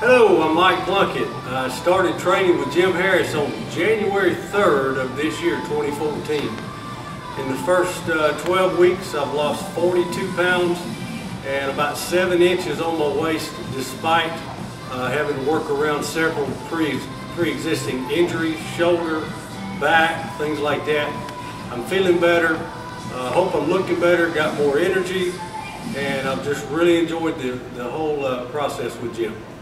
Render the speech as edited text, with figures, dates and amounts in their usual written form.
Hello, I'm Mike Plunkett. I started training with Jim Harris on January 3rd of this year, 2014. In the first 12 weeks, I've lost 42 pounds and about 7 inches on my waist, despite having to work around several pre-existing injuries, shoulder, back, things like that. I'm feeling better. Hope I'm looking better, got more energy, and I've just really enjoyed the whole process with Jim.